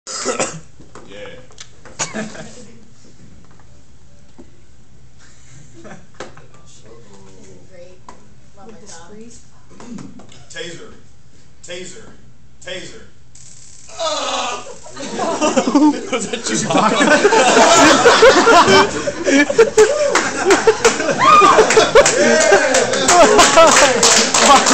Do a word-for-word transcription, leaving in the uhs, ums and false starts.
Yeah. Great. Love my job. Taser. Taser. Taser. Was that Chewbacca?